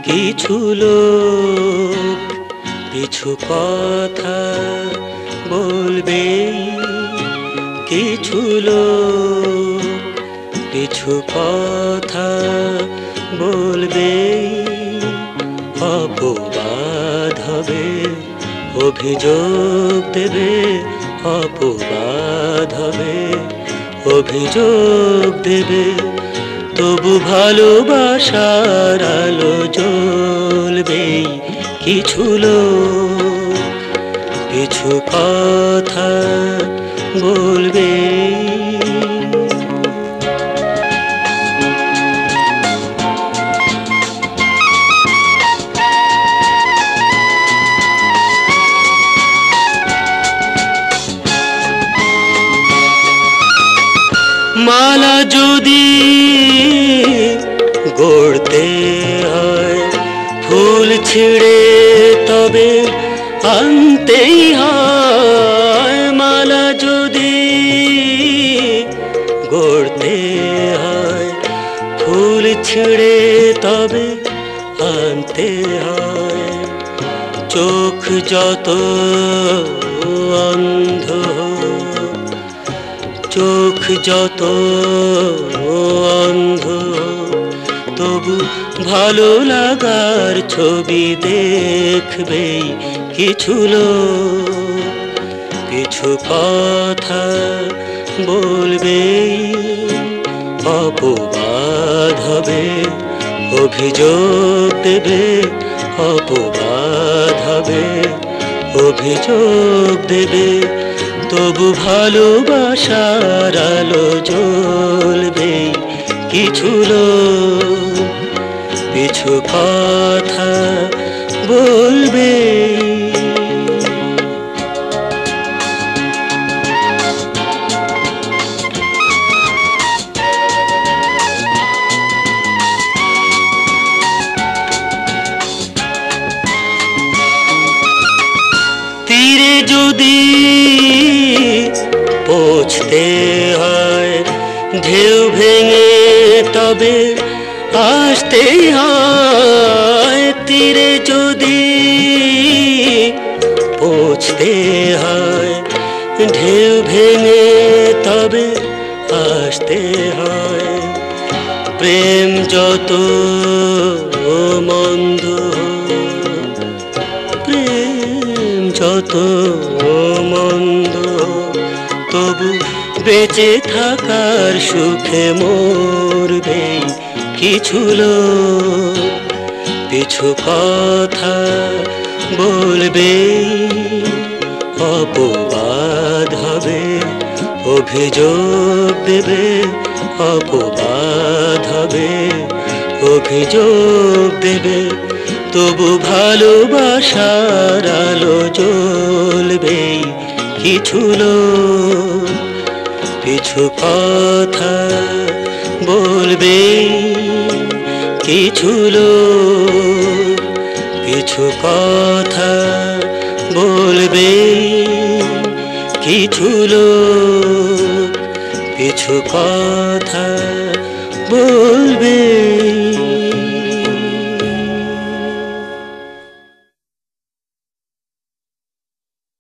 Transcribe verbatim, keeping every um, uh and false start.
কিছু লোক কিছু কথা বলবে, কিছু লোক কিছু কথা বলবে, অপবাদ হবে, অভিযোগ দেবে, অপবাদ হবে, অভিযোগ দেবে। তবু ভালোবাসার আলো জ্বলবে, কিছু লোক কিছু কথা বলবে। মালা যদি গড়তে হয়, ফুল ছিঁড়ে তবে আনতেই হয়। মালা যদি গড়তে হয়, ফুল ছিঁড়ে তবে আনতে হয়। চোখ যত অন্ধ, চোখ যত অন্ধ, তবু ভালো লাগার ছবি দেখবে, কিছু লোক কিছু কথা বলবে, অপবাদ হবে, অভিযোগ দেবে, অপবাদ হবে, অভিযোগ দেবে। তবু ভালোবাসার আলো জ্বলবে, কিছু লোক কিছু কথা বলবে। তীরে যদি পৌঁছতে হয়, ঢেউ ভেঙে তবে আসতেই হয়। তীরে যদি পৌঁছতে হয়, ঢেউ ভেঙে তবে আসতে হয়। প্রেম যত মন্দ, প্রেম যত মন্দ, তবু বেঁচে থাকার সুখে মরবে, কিছু লোক কিছু কথা বলবে, অপবাদ হবে, অভিযোগ দেবে, অপবাদ হবে, অভিযোগ দেবে। তবু ভালোবাসার আলো জ্বলবে, কিছু লোক কিছু কথা বলবে, কিছু লোক কিছু কথা বলবে, কিছু লোক কিছু কথা বলবে।